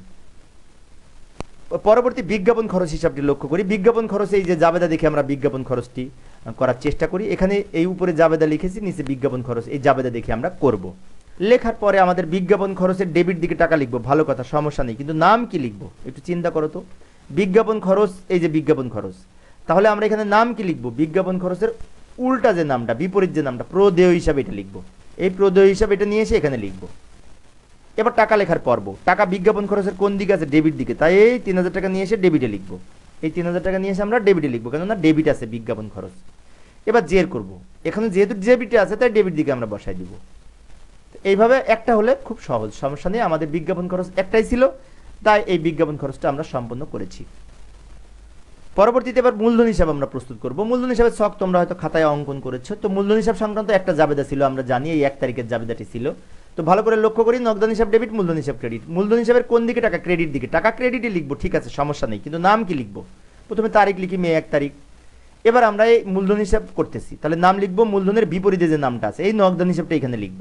পরবর্তী বিজ্ঞাপন খরচ হিসাবটি লক্ষ্য করি। বিজ্ঞাপন খরচে এই যে জাবেদা দেখে আমরা বিজ্ঞাপন খরচটি করার চেষ্টা করি। এখানে এই উপরে জাবেদা লিখেছি, নিচে বিজ্ঞাপন খরচ, এই জাবেদা দেখে আমরা করব। লেখার পরে আমাদের বিজ্ঞাপন খরচের ডেবিট দিকে টাকা লিখবো, ভালো কথা, সমস্যা নেই, কিন্তু নাম কি লিখবো একটু চিন্তা করো তো। বিজ্ঞাপন খরচ, এই যে বিজ্ঞাপন খরচ, তাহলে আমরা এখানে নাম কি লিখবো? বিজ্ঞাপন খরচের উল্টা যে নামটা, বিপরীত যে নামটা, প্রদেয় হিসাবে এটা লিখবো। এই প্রদেয় হিসাবে এটা নিয়ে এসে এখানে লিখবো। এবার টাকা লেখার পর্ব। টাকা বিজ্ঞাপন খরচের কোন দিকে আছে? ডেবিট দিকে, তাই এই 3000 টাকা নিয়ে এসে ডেবিটে লিখবো। এই 3000 টাকা নিয়ে এসে আমরা ডেবিটে লিখবো, কেননা ডেবিট আছে বিজ্ঞাপন খরচ। এবার জের করব, এখানে যেহেতু ডেবিটে আছে তাই ডেবিট দিকে আমরা বসাই দিব। এইভাবে একটা হলে খুব সহজ, সমস্যা নেই। আমাদের বিজ্ঞাপন খরচ একটাই ছিল, তাই এই বিজ্ঞাপন খরচটা আমরা সম্পন্ন করেছি। পরবর্তীতে এবার মূলধন হিসাব আমরা প্রস্তুত করব। মূলধন হিসাবের ছক তোমরা হয়তো খাতায় অঙ্কন করেছো। তো মূলধন হিসাব সংক্রান্ত একটা জাবেদা ছিল, আমরা জানি এই 1 তারিখের জাবেদাটি ছিল। তো ভালো করে লক্ষ্য করি, নগদান হিসাব ডেবিট, মূলধন হিসাব ক্রেডিট। মূলধন হিসাবের কোন দিকে টাকা? ক্রেডিট দিকে। টাকা ক্রেডিটে লিখবো, ঠিক আছে, সমস্যা নেই, কিন্তু নাম কি লিখবো? প্রথমে তারিখ লিখি, মে 1 তারিখ। এবার আমরা এই মূলধন হিসাব করতেছি, তাহলে নাম লিখবো মূলধনের বিপরীতে যে নামটা আছে, এই নগদান হিসাবটা এখানে লিখবো।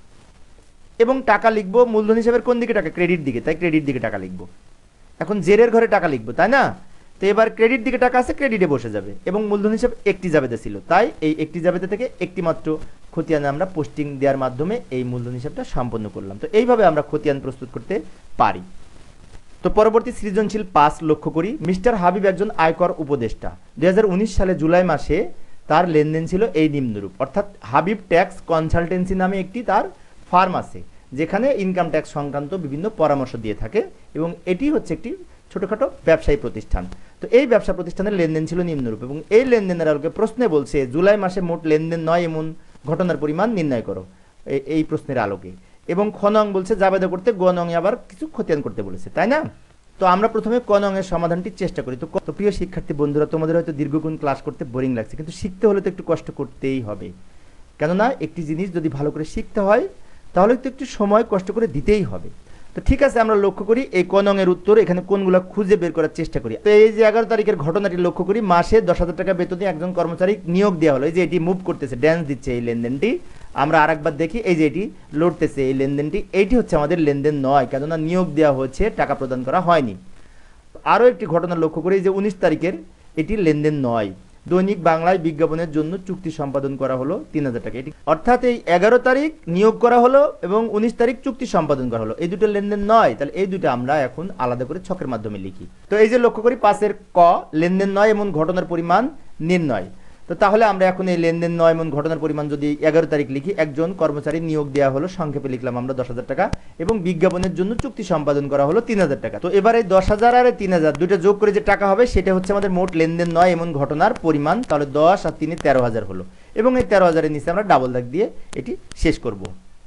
এবং টাকা লিখবো মূলধন হিসাবের কোন দিকে টাকা? ক্রেডিট দিকে, তাই ক্রেডিট দিকে টাকা লিখবো। এখন জেরের ঘরে টাকা লিখবো, তাই না? তো এবার ক্রেডিট দিকে টাকা আছে, ক্রেডিটে বসে যাবে। এবং মূলধন হিসাব একটি জাবেদা ছিল, তাই এই একটি জাবেদা থেকে একটি মাত্র খতিয়ানে আমরা পোস্টিং দেওয়ার মাধ্যমে এই মূলধন হিসাবটা সম্পন্ন করলাম। তো এইভাবে আমরা খতিয়ান প্রস্তুত করতে পারি। তো পরবর্তী সৃজনশীল 5 লক্ষ্য করি। মিস্টার হাবিব একজন আয়কর উপদেষ্টা। 2019 সালে জুলাই মাসে তার লেনদেন ছিল এই নিম্নরূপ, অর্থাৎ হাবিব ট্যাক্স কনসালটেন্সি নামে একটি তার ফার্ম আছে, যেখানে ইনকাম ট্যাক্স সংক্রান্ত বিভিন্ন পরামর্শ দিয়ে থাকে, এবং এটি হচ্ছে একটি ছোটখাটো ব্যবসায়ী প্রতিষ্ঠান। তো এই ব্যবসা প্রতিষ্ঠানের লেনদেন ছিল নিম্নরূপ, এবং এই লেনদেনের আলোকে প্রশ্নে বলছে জুলাই মাসে মোট লেনদেন নয় এমন ঘটনার পরিমাণ নির্ণয় করো, এই প্রশ্নের আলোকে। এবং খ নং বলছে জাবেদা করতে, গ নং আবার কিছু খতিয়ান করতে বলেছে, তাই না? তো আমরা প্রথমে ক নং এর সমাধানটি চেষ্টা করি। তো প্রিয় শিক্ষার্থী বন্ধুরা, তোমাদের হয়তো দীর্ঘক্ষণ ক্লাস করতে বোরিং লাগছে, কিন্তু শিখতে হলে তো একটু কষ্ট করতেই হবে, কেননা একটি জিনিস যদি ভালো করে শিখতে হয় তাহলে তো একটু সময় কষ্ট করে দিতেই হবে। তো ঠিক আছে, আমরা লক্ষ্য করি এই ক নং এর উত্তর, এখানে কোনগুলো খুঁজে বের করার চেষ্টা করি। তো এই যে 11 তারিখের ঘটনাটি লক্ষ্য করি, মাসে 10,000 টাকা বেতনে একজন কর্মচারী নিয়োগ দেওয়া হলো। এই যে এটি মুভ করতেছে, ড্যান্স দিচ্ছে এই লেনদেনটি। আমরা আরেকবার দেখি, এই যে এটি লড়তেছে এই লেনদেনটি, এইটি হচ্ছে আমাদের লেনদেন নয়, কেননা নিয়োগ দেওয়া হচ্ছে, টাকা প্রদান করা হয়নি। আরও একটি ঘটনা লক্ষ্য করি, যে 19 তারিখের, এটি লেনদেন নয়। দৈনিক বাংলায় বিজ্ঞাপনের জন্য চুক্তি সম্পাদন করা হলো 3,000 টাকা, এটি অর্থাৎ এই 11 তারিখ নিয়োগ করা হলো এবং 19 তারিখ চুক্তি সম্পাদন করা হলো, এই দুটো লেনদেন নয়। তাহলে এই দুটো আমরা এখন আলাদা করে ছকের মাধ্যমে লিখি। তো এই যে লক্ষ্য করি 5 ক, লেনদেন নয় এমন ঘটনার পরিমাণ নির্ণয়। তো তাহলে আমরা এখন এই লেনদেন নয় এমন ঘটনার পরিমাণ যদি 11 তারিখ লিখি, একজন কর্মচারী নিয়োগ দেওয়া হলো, সংক্ষেপে লিখলাম আমরা 10,000 টাকা, এবং বিজ্ঞাপনের জন্য চুক্তি সম্পাদন করা হলো 3,000 টাকা। তো এবারে 10,000 আর 3,000 দুটো যোগ করে যে টাকা হবে সেটা হচ্ছে আমাদের মোট লেনদেন নয় এমন ঘটনার পরিমাণ। তাহলে 10 আর 3 13,000 হলো, এবং এই 13,000 এর নিচে আমরা ডাবল দাগ দিয়ে এটি শেষ করব।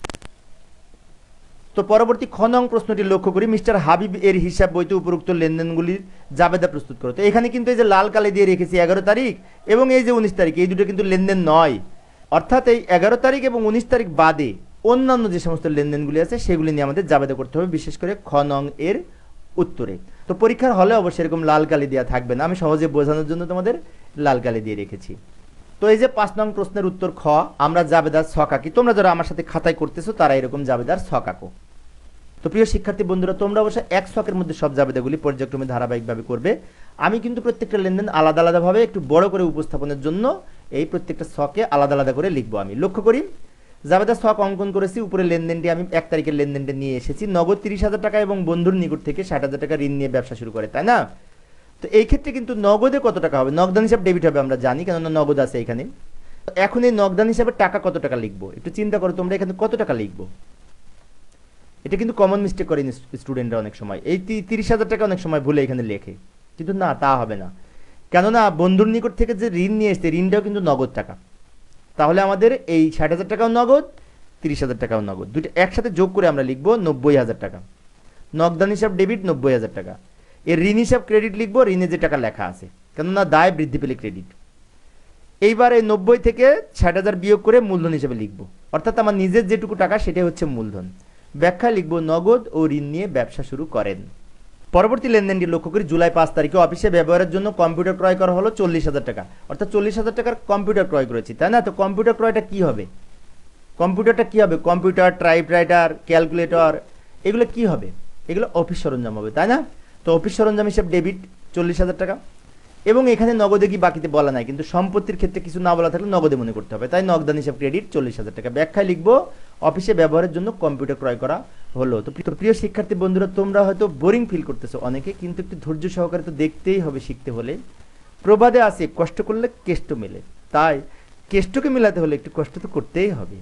তো পরবর্তী খ নং প্রশ্নটি লক্ষ্য করি, মিস্টার হাবিব এর হিসাব বইতে উপরোক্ত লেনদেনগুলির জাবেদা প্রস্তুত করো। তো এখানে কিন্তু এই যে লাল কালি দিয়ে রেখেছি 11 তারিখ এবং এই যে 19 তারিখ, এই দুটো কিন্তু লেনদেন নয়, অর্থাৎ এই 11 তারিখ এবং 19 তারিখ বাদে অন্যান্য যে সমস্ত লেনদেনগুলি আছে সেগুলি নিয়ে আমাদের জাবেদা করতে হবে, বিশেষ করে খ নং এর উত্তরে। তো পরীক্ষার হলে অবশ্যই এরকম লাল কালি দেওয়া থাকবে না, আমি সহজে বোঝানোর জন্য তোমাদের লাল কালি দিয়ে রেখেছি। তো এই যে 5 নং প্রশ্নের উত্তর খ, আমরা জাবেদার ছক আঁকি। তোমরা যারা আমার সাথে খাতায় করতেছো তারা এরকম জাবেদার ছক আঁকো। তো প্রিয় শিক্ষার্থী বন্ধুরা, তোমরা অবশ্যই এক ছকের মধ্যে সব জাবেদাগুলি পর্যায়ক্রমে ধারাবাহিকভাবে করবে। আমি কিন্তু প্রত্যেকটা লেনদেন আলাদা আলাদাভাবে একটু বড় করে উপস্থাপনের জন্য এই প্রত্যেকটা ছকে আলাদা আলাদা করে লিখবো। আমি লক্ষ্য করি জাবেদার ছক অঙ্কন করেছি। উপরে লেনদেনটি আমি 1 তারিখের লেনদেনটা নিয়ে এসেছি, নগদ 30,000 টাকা এবং বন্ধুর নিকট থেকে 60,000 টাকা ঋণ নিয়ে ব্যবসা শুরু করে, তাই না? তো এই ক্ষেত্রে কিন্তু নগদে কত টাকা হবে? নগদান হিসাব ডেবিট হবে, আমরা জানি, কেননা নগদ আছে এখানে। এখন এই নগদান হিসাবে টাকা কত টাকা লিখবো একটু চিন্তা করো তোমরা, এখানে কত টাকা লিখবো? এটা কিন্তু কমন মিস্টেক করে স্টুডেন্টরা অনেক সময়, এই 30,000 টাকা অনেক সময় ভুলে এখানে লেখে, কিন্তু না, তা হবে না, কেননা বন্ধুর নিকট থেকে যে ঋণ নিয়ে এসছে ঋণটাও কিন্তু নগদ টাকা। তাহলে আমাদের এই 60,000 টাকাও নগদ, 30,000 টাকাও নগদ, দুটো একসাথে যোগ করে আমরা লিখবো 90,000 টাকা। নগদান হিসাব ডেবিট 90,000 টাকা, এর ঋণ হিসাব ক্রেডিট লিখবো, ঋণে যে টাকা লেখা আছে, কেননা দায় বৃদ্ধি পেলে ক্রেডিট। এইবার এই 90 থেকে 60,000 বিয়োগ করে মূলধন হিসেবে লিখবো, অর্থাৎ আমার নিজের যেটুকু টাকা সেটাই হচ্ছে মূলধন। ব্যাখ্যা লিখবো, নগদ ও ঋণ নিয়ে ব্যবসা শুরু করেন। পরবর্তী লেনদেনটি লক্ষ্য করি জুলাই 5 তারিখে অফিসে ব্যবহারের জন্য কম্পিউটার ক্রয় করা হলো 40,000 টাকা, অর্থাৎ 40,000 টাকার কম্পিউটার ক্রয় করেছি, তাই না? তো কম্পিউটার ক্রয়টা কি হবে? কম্পিউটারটা কি হবে? কম্পিউটার, টাইপরাইটার, ক্যালকুলেটর, এগুলো কি হবে? এগুলো অফিস সরঞ্জাম হবে, তাই না? তো অফিস সরঞ্জাম হিসাব ডেবিট 40,000 টাকা। এবং এখানে নগদে কি বাকিতে বলা নাই, কিন্তু সম্পত্তির ক্ষেত্রে কিছু না বলা থাকলে নগদে মনে করতে হবে, তাই নগদান হিসাব ক্রেডিট 40,000 টাকা। ব্যাখ্যায় লিখবো অফিসে ব্যবহারের জন্য কম্পিউটার ক্রয় করা হলো। তো প্রিয় শিক্ষার্থী বন্ধুরা, তোমরা হয়তো বোরিং ফিল করতেছো অনেকে, কিন্তু একটু ধৈর্য সহকারে তো দেখতেই হবে শিখতে হলে। প্রবাদে আছে কষ্ট করলে কেষ্ট মেলে, তাই কেষ্টকে মেলাতে হলে একটু কষ্ট তো করতেই হবে।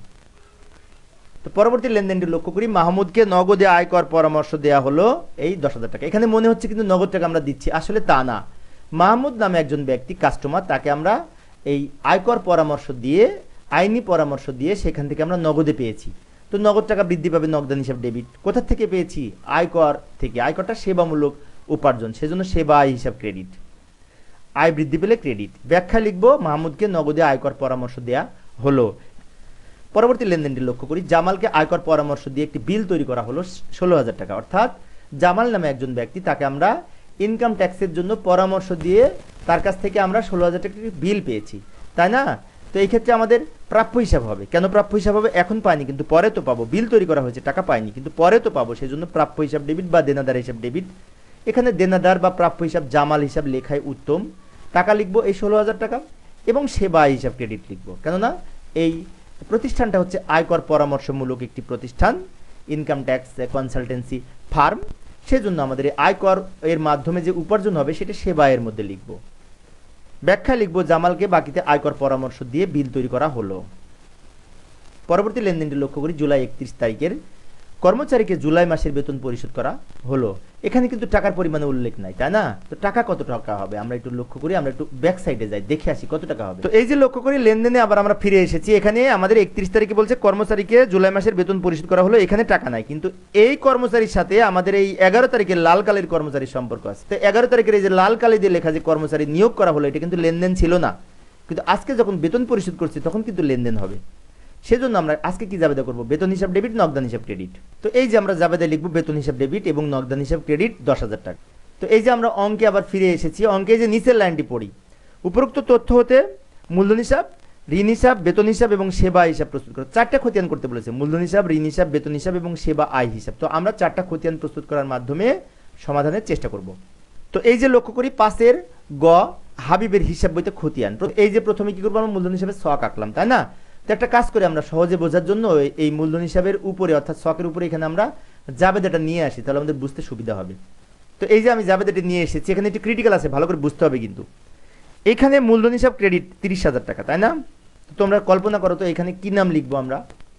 তো পরবর্তী লেনদেনটি লক্ষ্য করি মাহমুদকে নগদে আয়কর পরামর্শ দেওয়া হলো এই 10,000 টাকা। এখানে মনে হচ্ছে কিন্তু নগদ টাকা আমরা দিচ্ছি, আসলে তা না। মাহমুদ নামে একজন ব্যক্তি কাস্টমার, তাকে আমরা এই আয়কর পরামর্শ দিয়ে, আইনি পরামর্শ দিয়ে সেখান থেকে আমরা নগদে পেয়েছি। তো নগদ টাকা বৃদ্ধি পাবে, নগদান হিসাব ডেবিট। কোথা থেকে পেয়েছি? আয়কর থেকে। আয়করটা সেবামূলক উপার্জন, সেজন্য সেবা আয় হিসাব ক্রেডিট। আয় বৃদ্ধি পেলে ক্রেডিট। ব্যাখ্যা লিখবো মাহমুদকে নগদে আয়কর পরামর্শ দেয়া হলো। পরবর্তী লেনদেনটি লক্ষ্য করি জামালকে আয়কর পরামর্শ দিয়ে একটি বিল তৈরি করা হলো 16,000 টাকা, অর্থাৎ জামাল নামে একজন ব্যক্তি, তাকে আমরা ইনকাম ট্যাক্সের জন্য পরামর্শ দিয়ে তার কাছ থেকে আমরা 16,000 টাকার বিল পেয়েছি, তাই না? তো এই ক্ষেত্রে আমাদের প্রাপ্য হিসাব হবে। কেন প্রাপ্য হিসাব হবে? এখন পাইনি কিন্তু পরে তো পাবো। বিল তৈরি করা হয়েছে, টাকা পাইনি কিন্তু পরে তো পাবো, সেই জন্য প্রাপ্য হিসাব ডেবিট বা দেনাদার হিসাব ডেবিট। এখানে দেনাদার বা প্রাপ্য হিসাব জামাল হিসাব লেখাই উত্তম। টাকা লিখবো এই 16,000 টাকা এবং সেবা হিসাব ক্রেডিট লিখবো, কেননা এই প্রতিষ্ঠানটা হচ্ছে আয়কর পরামর্শমূলক একটি প্রতিষ্ঠান, ইনকাম ট্যাক্স কনসালটেন্সি ফার্ম, সেজন্য আমাদের এই আয়কর এর মাধ্যমে যে উপার্জন হবে সেটা সেবা এর মধ্যে লিখব। ব্যাখ্যা লিখব জামালকে বাকিতে আয়কর পরামর্শ দিয়ে বিল তৈরি করা হলো। পরবর্তী লেনদেনটি লক্ষ্য করি জুলাই 31 তারিখের কর্মচারীকে জুলাই মাসের বেতন পরিশোধ করা হলো। এখানে কিন্তু টাকার পরিমাণে উল্লেখ নাই, তাই না? তো টাকা কত টাকা হবে আমরা একটু লক্ষ্য করি, আমরা একটু ব্যাক সাইডে যাই, দেখে আসি কত টাকা হবে। তো এই যে লক্ষ্য করি লেনদেনে আবার আমরা ফিরে এসেছি। এখানে আমাদের 31 তারিখে বলছে কর্মচারীকে জুলাই মাসের বেতন পরিশোধ করা হলো, এখানে টাকা নাই, কিন্তু এই কর্মচারীর সাথে আমাদের এই 11 তারিখের লাল কালির কর্মচারীর সম্পর্ক আছে। তো 11 তারিখের এই যে লাল কালি দিয়ে লেখা যে কর্মচারী নিয়োগ করা হলো, এটা কিন্তু লেনদেন ছিল না, কিন্তু আজকে যখন বেতন পরিশোধ করছি তখন কিন্তু লেনদেন হবে। সেজন্য আমরা আজকে কি জাবেদা করব? বেতন হিসাব ডেবিট, নগদান হিসাব ক্রেডিট। তো এই যে আমরা জাবেদা লিখব বেতন হিসাব ডেবিট এবং নগদান হিসাব ক্রেডিট 10,000 টাকা। তো এই যে আমরা অঙ্কে আবার ফিরে এসেছি, অঙ্কে যে নিচের লাইনটি পড়ি, উপরোক্ত তথ্য হতে মূলধন হিসাব, ঋণ হিসাব, বেতন হিসাব এবং সেবা হিসাব প্রস্তুত করো। 4টা খতিয়ান করতে বলেছে, মূলধন হিসাব, ঋণ হিসাব, বেতন হিসাব এবং সেবা আয় হিসাব। তো আমরা 4টা খতিয়ান প্রস্তুত করার মাধ্যমে সমাধানের চেষ্টা করব। তো এই যে লক্ষ্য করি 5-এর গ হাবিবের হিসাব বইতে খতিয়ান। এই যে প্রথমে কি করবো, আমরা মূলধন হিসাবে ছক আঁকলাম, তাই না? তো একটা কাজ করে আমরা সহজে বোঝার জন্য এই মূলধন হিসাবের উপরে অর্থাৎ ছকের উপরে এখানে আমরা জাবেদাটা নিয়ে আসি, তাহলে আমাদের বুঝতে সুবিধা হবে। তো এই যে আমি জাবেদাটা নিয়ে এসেছি, এখানে একটু ক্রিটিক্যাল আছে, ভালো করে বুঝতে হবে কিন্তু। এখানে মূলধন হিসাব ক্রেডিট 30,000 টাকা, তাই না? তো তোমরা কল্পনা করো তো এখানে কি নাম লিখবো আমরা?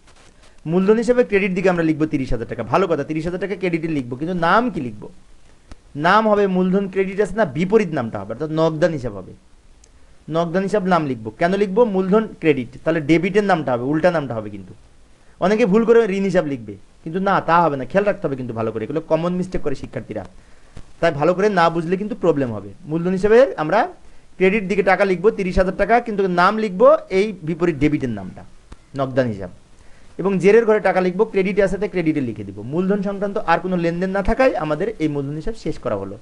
মূলধন হিসাবে ক্রেডিট দিকে আমরা লিখবো 30,000 টাকা, ভালো কথা, 30,000 টাকা ক্রেডিটে লিখবো, কিন্তু নাম কি লিখবো? নাম হবে মূলধন ক্রেডিট আছে না, বিপরীত নামটা হবে, অর্থাৎ নগদান হিসাব হবে। নগদান হিসাব নাম লিখবো, কেন লিখবো? মূলধন ক্রেডিট, তাহলে ডেবিটের নামটা হবে, উল্টা নামটা হবে। কিন্তু অনেকে ভুল করে ঋণ হিসাব লিখবে, কিন্তু না, তা হবে না, খেয়াল রাখতে হবে কিন্তু ভালো করে, এগুলো কমন মিস্টেক করে শিক্ষার্থীরা, তাই ভালো করে না বুঝলে কিন্তু প্রবলেম হবে। মূলধন হিসাবে আমরা ক্রেডিট দিকে টাকা লিখবো 30,000 টাকা, কিন্তু নাম লিখবো এই বিপরীত ডেবিটের নামটা, নগদান হিসাব। এবং জেরের ঘরে টাকা লিখবো, ক্রেডিটে আছে তাই ক্রেডিটে লিখে দিব। মূলধন সংক্রান্ত আর কোনো লেনদেন না থাকায় আমাদের এই মূলধন হিসাব শেষ করা হলো।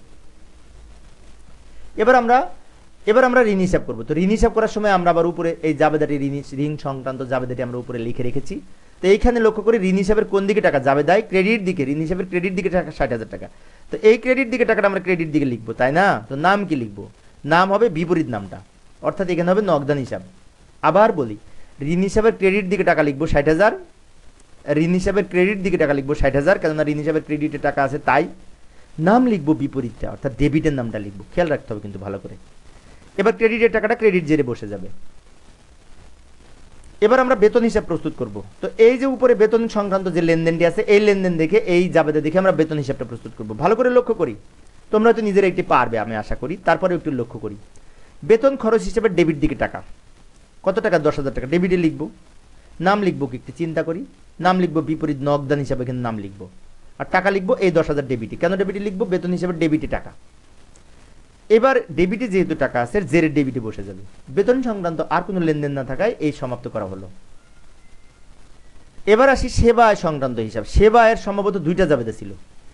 এবার আমরা ঋণ হিসাব করবো। তো ঋণ হিসাব করার সময় আমরা আবার উপরে এই জাবেদাটি ঋণ সংক্রান্ত জাবেদাটি আমরা উপরে লিখে রেখেছি। তো এইখানে লক্ষ্য করি ঋণ হিসাবের কোন দিকে টাকা যাবে, দেয় ক্রেডিট দিকে, ঋণ হিসাবের ক্রেডিট দিকে টাকা 60,000 টাকা। তো এই ক্রেডিট দিকে টাকাটা আমরা ক্রেডিট দিকে লিখবো, তাই না? তো নাম কি লিখবো? নাম হবে বিপরীত নামটা, অর্থাৎ এখানে হবে নগদান হিসাব। আবার বলি, ঋণ হিসাবের ক্রেডিট দিকে টাকা লিখবো 60,000, ঋণ হিসাবের ক্রেডিট দিকে টাকা লিখবো 60,000, কেননা ঋণ হিসাবের ক্রেডিটে টাকা আছে তাই। নাম লিখবো বিপরীতটা, অর্থাৎ ডেবিটের নামটা লিখবো, খেয়াল রাখতে হবে কিন্তু ভালো করে। এবার ক্রেডিটের টাকাটা ক্রেডিট জেরে বসে যাবে। এবার আমরা বেতন হিসাব প্রস্তুত করব। তো এই যে উপরে বেতন সংক্রান্ত যে লেনদেনটি আছে, এই লেনদেন দেখে, এই জাবেদা দেখে আমরা বেতন হিসাবটা প্রস্তুত করব। ভালো করে লক্ষ্য করি, তোমরা তো নিজেরা একটি পারবে আমি আশা করি, তারপরে একটু লক্ষ্য করি। বেতন খরচ হিসেবে ডেবিট দিকে টাকা কত টাকা? 10,000 টাকা। ডেবিটে লিখবো, নাম লিখবো কি একটু চিন্তা করি, নাম লিখবো বিপরীত নগদান হিসাবে, এখানে নাম লিখবো, আর টাকা লিখবো এই 10,000 ডেবিটে। কেন ডেবিটে লিখবো? বেতন হিসাবে ডেবিটে টাকা। এবার ডেবিটে যেহেতু টাকা আছে, জেরের ডেবিটে বসে যাবে। বেতন সংক্রান্ত আর কোনো লেনদেন না থাকায় এই সমাপ্ত করা হলো। এবার আসি সেবা আয় সংক্রান্ত হিসাব। সেবা আয়ের সম্ভবত 2টা জাবেদা ছিল,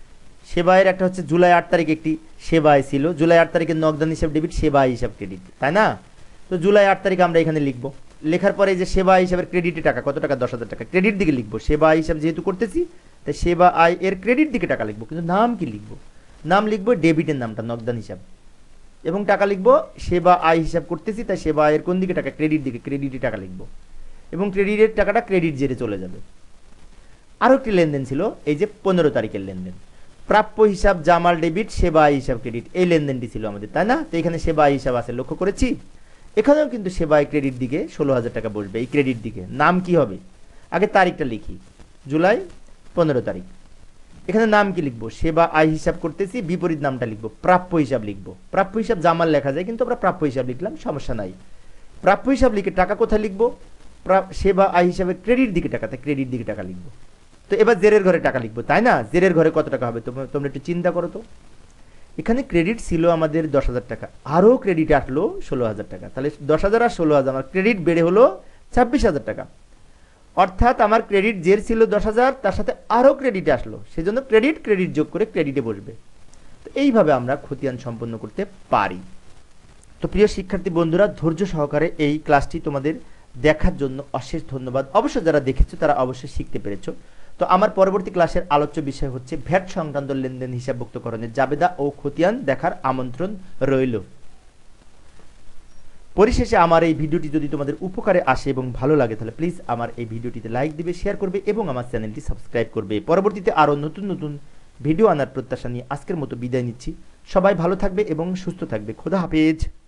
সেবা আয়ের একটা হচ্ছে জুলাই 8 তারিখ একটি সেবা আয় ছিল, জুলাই 8 তারিখের নগদান হিসাব ডেবিট, সেবা আয় হিসাব ক্রেডিট, তাই না? তো জুলাই 8 তারিখ আমরা এখানে লিখব, লেখার পরে যে সেবা আয় হিসাবের ক্রেডিটে টাকা কত টাকা, 10,000 টাকা, ক্রেডিট দিকে লিখব। সেবা আয় হিসাব যেহেতু করতেছি তাই সেবা আয় এর ক্রেডিট দিকে টাকা লিখব, কিন্তু নাম কি লিখব? নাম লিখব ডেবিটের নামটা, নগদান হিসাব, এবং টাকা লিখব সেবা আয় হিসাব করতেছি তাই সেবা আয়ের কোন দিকে টাকা, ক্রেডিট দিকে, ক্রেডিটে টাকা লিখব, এবং ক্রেডিটের টাকাটা ক্রেডিট জেরে চলে যাবে। আরও একটি লেনদেন ছিল, এই যে 15 তারিখের লেনদেন, প্রাপ্য হিসাব জামাল ডেবিট, সেবা আয় হিসাব ক্রেডিট, এই লেনদেনটি ছিল আমাদের, তাই না? তো এখানে সেবা আয় হিসাব আছে, লক্ষ্য করেছি। এখানেও কিন্তু সেবা আয় ক্রেডিট দিকে 16,000 টাকা বসবে, এই ক্রেডিট দিকে। নাম কি হবে? আগে তারিখটা লিখি, জুলাই 15 তারিখ। এখানে নাম কি লিখবো? সেবা আয় হিসাব করতেছি, বিপরীত নামটা লিখবো, প্রাপ্য হিসাব লিখবো। প্রাপ্য হিসাব জামাল লেখা যায়, কিন্তু আমরা প্রাপ্য হিসাব লিখলাম, সমস্যা নাই। প্রাপ্য হিসাব লিখে টাকা কোথায় লিখবো? সেবা আয় হিসাবে ক্রেডিট দিকে টাকা, তাই ক্রেডিট দিকে টাকা লিখবো। তো এবার জেরের ঘরে টাকা লিখবো, তাই না? জেরের ঘরে কত টাকা হবে তোমরা একটু চিন্তা করো তো। এখানে ক্রেডিট ছিল আমাদের 10,000 টাকা, আরও ক্রেডিট আসলো 16,000 টাকা, তাহলে 10,000 আর 16,000 আমার ক্রেডিট বেড়ে হলো 26,000 টাকা। অর্থাৎ আমার ক্রেডিট জের ছিল 10,000, তার সাথে আরও ক্রেডিট আসলো, সেজন্য ক্রেডিট যোগ করে ক্রেডিটে বসবে। তো এইভাবে আমরা খতিয়ান সম্পন্ন করতে পারি। তো প্রিয় শিক্ষার্থী বন্ধুরা, ধৈর্য সহকারে এই ক্লাসটি তোমাদের দেখার জন্য অশেষ ধন্যবাদ। অবশ্য যারা দেখেছো তারা অবশ্যই শিখতে পেরেছো। তো আমার পরবর্তী ক্লাসের আলোচ্য বিষয় হচ্ছে ভ্যাট সংক্রান্ত লেনদেন হিসাবভুক্তকরণের জাবেদা ও খতিয়ান দেখার আমন্ত্রণ রইল। পরিশেষে আমার এই ভিডিওটি যদি তোমাদের উপকারে আসে এবং ভালো লাগে তাহলে প্লিজ আমার এই ভিডিওটিতে লাইক দিবে, শেয়ার করবে এবং আমার চ্যানেলটি সাবস্ক্রাইব করবে। পরবর্তীতে আরও নতুন নতুন ভিডিও আনার প্রত্যাশা নিয়ে আজকের মতো বিদায় নিচ্ছি। সবাই ভালো থাকবে এবং সুস্থ থাকবে। খোদা হাফেজ।